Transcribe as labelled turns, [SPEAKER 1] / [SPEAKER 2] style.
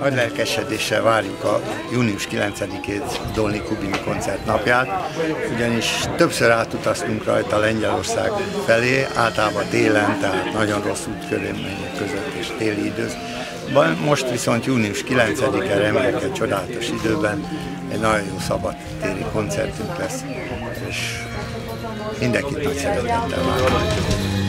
[SPEAKER 1] Nagy lelkesedéssel várjuk a június 9-ét Dolni Kubini koncert napját, ugyanis többször átutaztunk rajta Lengyelország felé, általában télen, tehát nagyon rossz útkörülmények között és téli időszakban. Most viszont június 9-e remélhetően csodálatos időben egy nagyon jó szabadtéri koncertünk lesz, és mindenkit nagy szeretettel várunk.